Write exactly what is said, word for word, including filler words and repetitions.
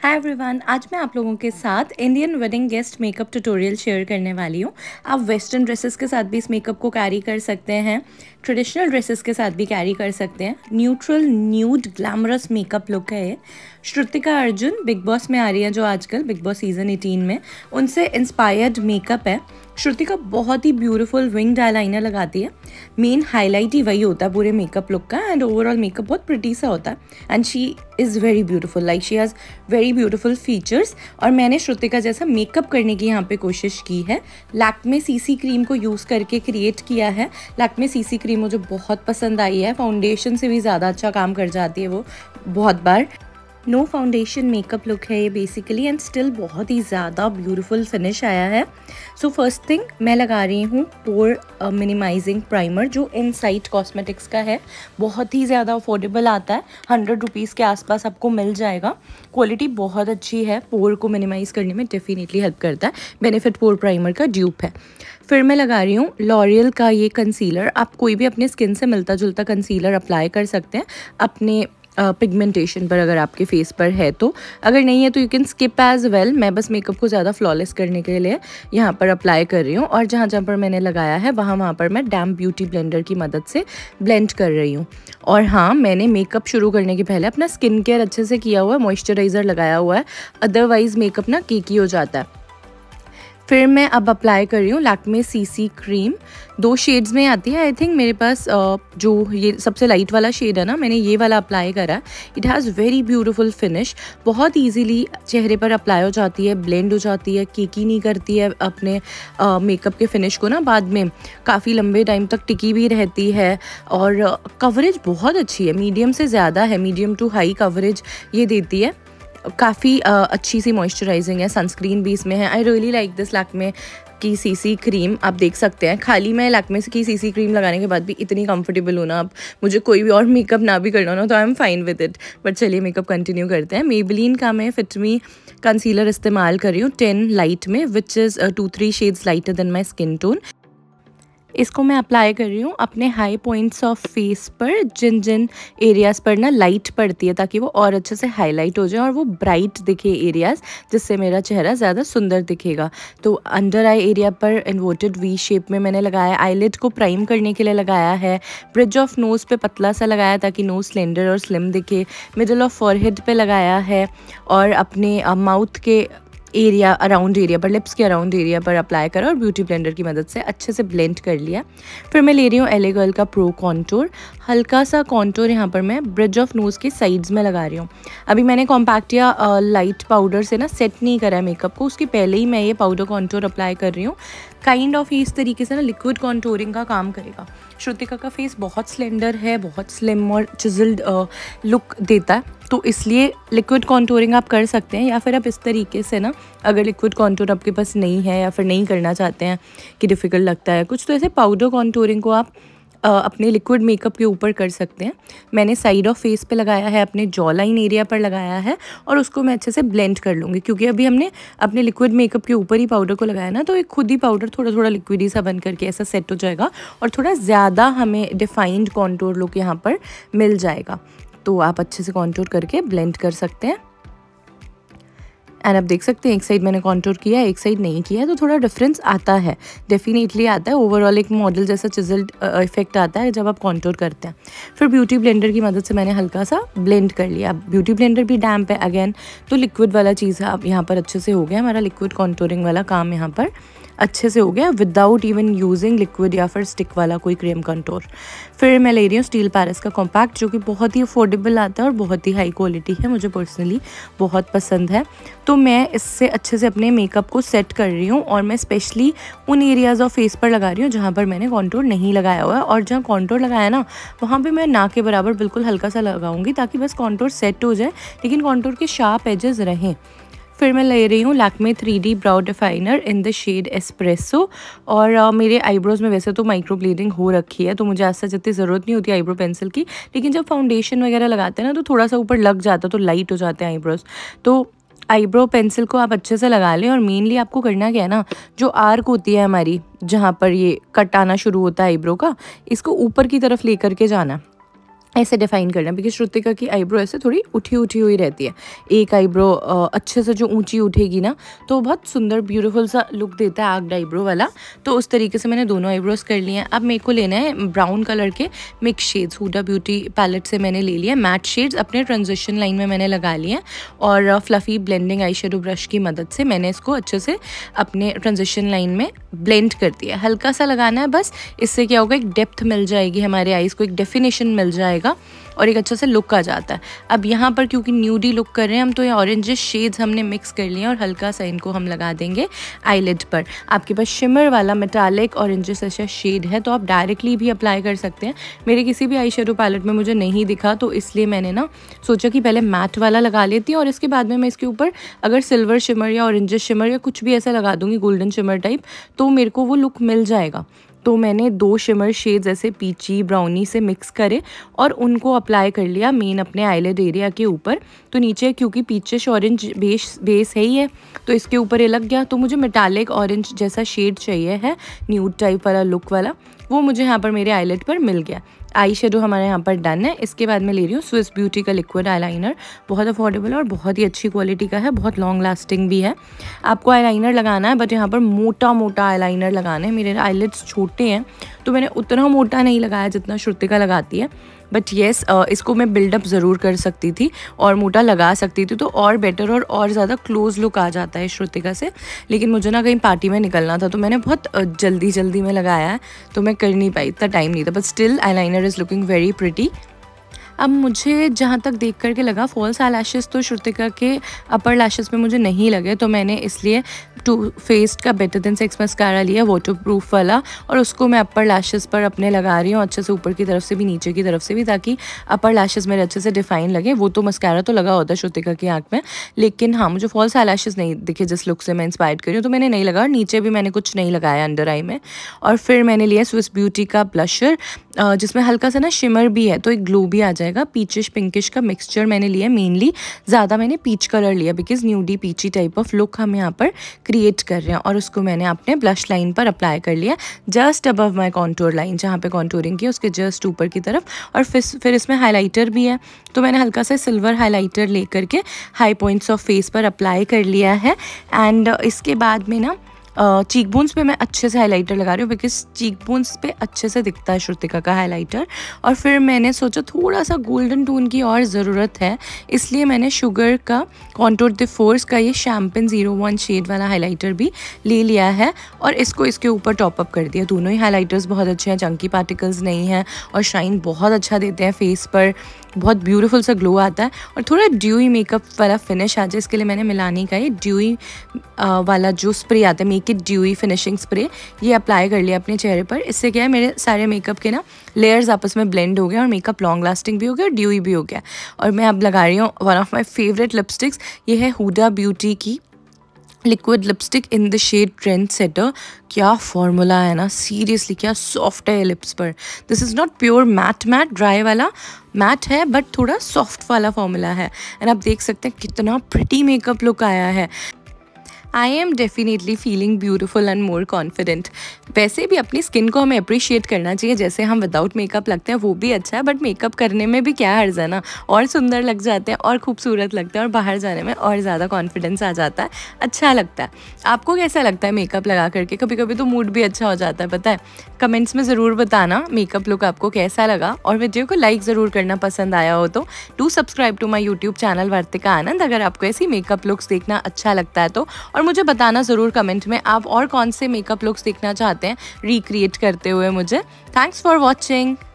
Hi everyone, आज मैं आप लोगों के साथ Indian wedding guest makeup tutorial share करने वाली हूँ। आप वेस्टर्न ड्रेसेस के साथ भी इस मेकअप को कैरी कर सकते हैं, ट्रेडिशनल ड्रेसेस के साथ भी कैरी कर सकते हैं। Neutral nude glamorous makeup look है ये। श्रुतिका अर्जुन बिग बॉस में आ रही है जो आजकल बिग बॉस सीजन एटीन में, उनसे इंस्पायर्ड मेकअप है। श्रुतिका बहुत ही ब्यूटीफुल विंग्ड आईलाइनर लगाती है। मेन हाईलाइट ही वही होता है पूरे मेकअप लुक का, एंड ओवरऑल मेकअप बहुत प्रिटी सा होता है। And she is very beautiful, like she has very beautiful features. और मैंने श्रुतिका जैसा मेकअप करने की यहाँ पे कोशिश की है। लैक्मे सीसी क्रीम को यूज़ करके क्रिएट किया है। लैक्मे सीसी क्रीम मुझे बहुत पसंद आई है, फाउंडेशन से भी ज़्यादा अच्छा काम कर जाती है वो बहुत बार। नो फाउंडेशन मेकअप लुक है ये बेसिकली, एंड स्टिल बहुत ही ज़्यादा ब्यूटीफुल फिनिश आया है। सो फर्स्ट थिंग मैं लगा रही हूँ पोर मिनिमाइजिंग प्राइमर, जो इनसाइट कॉस्मेटिक्स का है। बहुत ही ज़्यादा अफोर्डेबल आता है, हंड्रेड रुपीज़ के आसपास आपको मिल जाएगा। क्वालिटी बहुत अच्छी है, पोर को मिनिमाइज़ करने में डेफिनेटली हेल्प करता है। बेनिफिट पोर प्राइमर का ड्यूप है। फिर मैं लगा रही हूँ लॉरियल का ये कंसीलर। आप कोई भी अपने स्किन से मिलता जुलता कंसीलर अप्लाई कर सकते हैं अपने पिगमेंटेशन uh, पर, अगर आपके फेस पर है तो। अगर नहीं है तो you can skip as well. मैं बस मेकअप को ज़्यादा फ्लॉलेस करने के लिए यहाँ पर अप्लाई कर रही हूँ, और जहाँ जहाँ पर मैंने लगाया है वहाँ वहाँ पर मैं डैम्प ब्यूटी ब्लेंडर की मदद से ब्लेंड कर रही हूँ। और हाँ, मैंने मेकअप शुरू करने के पहले अपना स्किन केयर अच्छे से किया हुआ है, मॉइस्चराइज़र लगाया हुआ है, अदरवाइज़ मेकअप ना केकी हो जाता है। फिर मैं अब अप्लाई कर रही हूँ लैक्मे सीसी क्रीम। दो शेड्स में आती है आई थिंक। मेरे पास जो ये सबसे लाइट वाला शेड है ना, मैंने ये वाला अप्लाई करा। It has very beautiful finish, बहुत इजीली चेहरे पर अप्लाई हो जाती है, ब्लेंड हो जाती है, केकी नहीं करती है अपने मेकअप के फिनिश को ना, बाद में काफ़ी लंबे टाइम तक टिकी भी रहती है। और कवरेज बहुत अच्छी है, मीडियम से ज़्यादा है, मीडियम टू हाई कवरेज ये देती है। काफ़ी अच्छी सी मॉइस्चराइजिंग है, सनस्क्रीन भी इसमें है। I really like this Lakme की सीसी क्रीम। आप देख सकते हैं, खाली मैं लैक्मे की सीसी क्रीम लगाने के बाद भी इतनी कंफर्टेबल हूँ ना, अब मुझे कोई भी और मेकअप ना भी करना हो तो I am fine with it. But चलिए मेकअप कंटिन्यू करते हैं। मेबेलिन का मैं फिट मी कंसीलर इस्तेमाल कर रही हूँ टेन लाइट में, which is two three shades lighter than my skin tone. इसको मैं अप्लाई कर रही हूँ अपने हाई पॉइंट्स ऑफ फेस पर, जिन जिन एरियाज़ पर ना लाइट पड़ती है, ताकि वो और अच्छे से हाईलाइट हो जाए और वो ब्राइट दिखे एरियाज़, जिससे मेरा चेहरा ज़्यादा सुंदर दिखेगा। तो अंडर आई एरिया पर इन्वर्टेड वी शेप में मैंने लगाया। आईलिड को प्राइम करने के लिए लगाया है। ब्रिज ऑफ नोज़ पे पतला सा लगाया ताकि नोज़ स्लेंडर और स्लिम दिखे। मिडल ऑफ फॉरहेड पे लगाया है, और अपने माउथ के एरिया अराउंड एरिया पर, लिप्स के अराउंड एरिया पर अप्लाई करा, और ब्यूटी ब्लेंडर की मदद से अच्छे से ब्लेंड कर लिया। फिर मैं ले रही हूँ एल ए गर्ल का प्रो कॉन्टोर। हल्का सा कॉन्टोर यहाँ पर मैं ब्रिज ऑफ नोज़ के साइड्स में लगा रही हूँ। अभी मैंने कॉम्पैक्ट या लाइट पाउडर से ना सेट नहीं करा है मेकअप को, उसके पहले ही मैं ये पाउडर कॉन्टोर अप्लाई कर रही हूँ। काइंड ऑफ इस तरीके से ना लिक्विड कॉन्टोरिंग का काम करेगा। श्रुतिका का फेस बहुत स्लेंडर है, बहुत स्लिम और चिजल्ड लुक देता है, तो इसलिए लिक्विड कॉन्टोरिंग आप कर सकते हैं। या फिर आप इस तरीके से ना, अगर लिक्विड कॉन्टोर आपके पास नहीं है या फिर नहीं करना चाहते हैं कि डिफ़िकल्ट लगता है कुछ, तो ऐसे पाउडर कॉन्टोरिंग को आप आ, अपने लिक्विड मेकअप के ऊपर कर सकते हैं। मैंने साइड ऑफ फेस पे लगाया है, अपने जॉ लाइन एरिया पर लगाया है, और उसको मैं अच्छे से ब्लेंड कर लूँगी, क्योंकि अभी हमने अपने लिक्विड मेकअप के ऊपर ही पाउडर को लगाया ना, तो एक खुद ही पाउडर थोड़ा थोड़ा लिक्विड ही सा बन करके ऐसा सेट हो जाएगा, और थोड़ा ज़्यादा हमें डिफाइंड कॉन्टोर लुक यहाँ पर मिल जाएगा। तो आप अच्छे से कॉन्टोर करके ब्लेंड कर सकते हैं। एंड आप देख सकते हैं एक साइड मैंने कॉन्टोर किया है, एक साइड नहीं किया है, तो थोड़ा डिफरेंस आता है, डेफिनेटली आता है। ओवरऑल एक मॉडल जैसा चिजल्ड इफेक्ट आता है जब आप कॉन्टोर करते हैं। फिर ब्यूटी ब्लेंडर की मदद से मैंने हल्का सा ब्लेंड कर लिया। ब्यूटी ब्लेंडर भी डैम्प है अगेन, तो लिक्विड वाला चीज़ है, अब यहाँ पर अच्छे से हो गया हमारा लिक्विड कॉन्टोरिंग वाला काम, यहाँ पर अच्छे से हो गया विदाउट इवन यूजिंग लिक्विड या फिर स्टिक वाला कोई क्रीम कंटोर। फिर मैं ले रही हूँ स्टील पैरिस का कॉम्पैक्ट, जो कि बहुत ही अफोर्डेबल आता है और बहुत ही हाई क्वालिटी है, मुझे पर्सनली बहुत पसंद है। तो मैं इससे अच्छे से अपने मेकअप को सेट कर रही हूँ, और मैं स्पेशली उन एरियाज़ ऑफ फेस पर लगा रही हूँ जहाँ पर मैंने कॉन्टोर नहीं लगाया हुआ है, और जहाँ कॉन्टोर लगाया ना वहाँ पर मैं ना के बराबर बिल्कुल हल्का सा लगाऊंगी, ताकि बस कॉन्टोर सेट हो जाए लेकिन कॉन्टोर के शार्प एजेस रहें। फिर मैं ले रही हूँ Lakme three D brow definer in the shade espresso. और uh, मेरे आईब्रोज़ में वैसे तो माइक्रो ब्लीडिंग हो रखी है, तो मुझे ऐसा जितनी ज़रूरत नहीं होती आईब्रो पेंसिल की, लेकिन जब फाउंडेशन वगैरह लगाते हैं ना तो थोड़ा सा ऊपर लग जाता है, तो लाइट हो जाते हैं आईब्रोज़। तो आईब्रो पेंसिल को आप अच्छे से लगा लें, और मेनली आपको करना क्या है ना, जो आर्क होती है हमारी, जहाँ पर ये कट आना शुरू होता है आईब्रो का, इसको ऊपर की तरफ ले करके जाना। ऐसे डिफाइन करना, बिकॉज श्रुतिका की आईब्रो ऐसे थोड़ी उठी उठी हुई रहती है। एक आईब्रो अच्छे से जो ऊंची उठेगी ना तो बहुत सुंदर ब्यूटीफुल सा लुक देता है आर्क्ड आईब्रो वाला। तो उस तरीके से मैंने दोनों आईब्रोज कर लिए हैं। अब मेरे को लेना है ब्राउन कलर के mix shades, Huda Beauty palette से मैंने ले लिया मैट शेड्स, अपने ट्रांजिशन लाइन में मैंने लगा लिए और fluffy blending eye shadow brush की मदद से मैंने इसको अच्छे से अपने ट्रांजिशन लाइन में ब्लेंड कर दिया। हल्का सा लगाना है बस, इससे क्या होगा एक डेप्थ मिल जाएगी हमारे आईज को, एक डेफिनेशन मिल जाएगा और एक अच्छा सा लुक आ जाता है। अब यहाँ पर क्योंकि न्यूडी लुक कर रहे हैं हम, तो ये ऑरेंजेस शेड्स हमने मिक्स कर लिए और हल्का सा इनको हम लगा देंगे आईलिड पर। आपके पास शिमर वाला मेटालिक ऑरेंजेस ऐसा शेड है तो आप डायरेक्टली भी अप्लाई कर सकते हैं। मेरे किसी भी आई शेडो पैलेट में मुझे नहीं दिखा तो इसलिए मैंने ना सोचा कि पहले मैट वाला लगा लेती हूँ और इसके बाद में मैं इसके ऊपर अगर सिल्वर शिमर या ऑरेंजेस शिमर या कुछ भी ऐसा लगा दूँगी गोल्डन शिमर टाइप, तो मेरे को वो लुक मिल जाएगा। तो मैंने दो शिमर शेड्स ऐसे पीची ब्राउनी से मिक्स करे और उनको अप्लाई कर लिया मेन अपने आईलिड एरिया के ऊपर। तो नीचे क्योंकि पीचिश ऑरेंज बेस बेस है ही है तो इसके ऊपर ये लग गया। तो मुझे मेटालिक ऑरेंज जैसा शेड चाहिए है, न्यूड टाइप वाला लुक वाला, वो मुझे यहाँ पर मेरे आईलिड पर मिल गया। आई शेडो हमारे यहाँ पर डन है। इसके बाद मैं ले रही हूँ स्विस ब्यूटी का लिक्विड आईलाइनर, बहुत अफोर्डेबल और बहुत ही अच्छी क्वालिटी का है, बहुत लॉन्ग लास्टिंग भी है। आपको आईलाइनर लगाना है बट यहाँ पर मोटा मोटा आईलाइनर लगाना है। मेरे आईलिड्स छोटे हैं तो मैंने उतना मोटा नहीं लगाया जितना श्रुतिका लगाती है, बट येस yes, इसको मैं बिल्डअप ज़रूर कर सकती थी और मोटा लगा सकती थी तो और बेटर और और ज़्यादा क्लोज लुक आ जाता है श्रुतिका से। लेकिन मुझे ना कहीं पार्टी में निकलना था तो मैंने बहुत जल्दी जल्दी में लगाया है तो मैं कर नहीं पाई, इतना टाइम नहीं था, but still eyeliner is looking very pretty. अब मुझे जहाँ तक देख करके लगा फॉल्स आई लैशेज़ तो श्रुतिका के अपर लैशेज़ पे मुझे नहीं लगे, तो मैंने इसलिए टू फेस्ड का बेटर देन सेक्स मस्कारा लिया वाटर प्रूफ वाला और उसको मैं अपर लैशेज़ पर अपने लगा रही हूँ अच्छे से, ऊपर की तरफ से भी नीचे की तरफ से भी, ताकि अपर लैशेज़ मेरे अच्छे से डिफाइन लगे। वो तो मस्कारा तो लगा होता है श्रुतिका की आँख में, लेकिन हाँ मुझे फॉल्स आई लैशेज़ नहीं दिखे जिस लुक से मैं इंस्पायर्ड कर रही हूँ, तो मैंने नहीं लगा। और नीचे भी मैंने कुछ नहीं लगाया अंडर आई में। और फिर मैंने लिया स्विस ब्यूटी का ब्लशर जिसमें हल्का सा ना शिमर भी है तो एक ग्लो भी आ जाएगा। पीचिश पिंकिश का मिक्सचर मैंने लिया, मेनली ज़्यादा मैंने पीच कलर लिया because nudie peachy type of look हम यहाँ पर क्रिएट कर रहे हैं। और उसको मैंने अपने ब्लश लाइन पर अप्लाई कर लिया, just above my contour line, जहाँ पे कॉन्टोरिंग की उसके जस्ट ऊपर की तरफ। और फिर फिर इसमें हाईलाइटर भी है तो मैंने हल्का सा सिल्वर हाईलाइटर ले करके हाई पॉइंट्स ऑफ फेस पर अप्लाई कर लिया है। एंड इसके बाद में ना चीक बोन्स पे मैं अच्छे से हाइलाइटर लगा रही हूँ बिकॉज चीक बोन्स पे अच्छे से दिखता है श्रुतिका का हाइलाइटर। और फिर मैंने सोचा थोड़ा सा गोल्डन टोन की और ज़रूरत है, इसलिए मैंने शुगर का कॉन्टूर द फोर्स का ये शैम्पेन ज़ीरो वन शेड वाला हाइलाइटर भी ले लिया है और इसको इसके ऊपर टॉप अप कर दिया। दोनों ही हाइलाइटर्स बहुत अच्छे हैं, चंकी पार्टिकल्स नहीं हैं और शाइन बहुत अच्छा देते हैं फेस पर, बहुत ब्यूटीफुल सा ग्लो आता है और थोड़ा ड्यूई मेकअप वाला फिनिश आ जाए इसके लिए मैंने मिलानी का ये ड्यूई वाला जो स्प्रे आता है Make It Dewy finishing spray, ये अप्लाई कर लिया अपने चेहरे पर। इससे क्या है मेरे सारे मेकअप के ना लेयर्स आपस में ब्लेंड हो गए और मेकअप लॉन्ग लास्टिंग भी हो गया और ड्यूई भी हो गया। और मैं अब लगा रही हूँ one of my favourite lipsticks, ये है हुडा ब्यूटी की liquid lipstick in the shade trendsetter. क्या फॉर्मूला है ना, सीरियसली क्या सॉफ्ट है लिप्स पर। This is not pure matte matte dry वाला मैट है बट थोड़ा सॉफ्ट वाला फॉर्मूला है। एंड आप देख सकते हैं कितना प्रिटी मेकअप लुक आया है। I am definitely feeling beautiful and more confident. वैसे भी अपनी स्किन को हमें अप्रिशिएट करना चाहिए, जैसे हम विदाउट मेकअप लगते हैं वो भी अच्छा है, बट मेकअप करने में भी क्या हर्ज है ना, और सुंदर लग जाते हैं और खूबसूरत लगते हैं और बाहर जाने में और ज़्यादा कॉन्फिडेंस आ जाता है, अच्छा लगता है। आपको कैसा लगता है मेकअप लगा करके? कभी कभी तो मूड भी अच्छा हो जाता है, पता है। कमेंट्स में ज़रूर बताना मेकअप लुक आपको कैसा लगा और वीडियो को लाइक ज़रूर करना पसंद आया हो तो। Do subscribe to my YouTube channel Vartika Anand अगर आपको ऐसी मेकअप लुक्स देखना अच्छा लगता है तो। और मुझे बताना ज़रूर कमेंट में आप और कौन से मेकअप लुक्स देखना चाहते हैं रिक्रिएट करते हुए मुझे। Thanks for watching.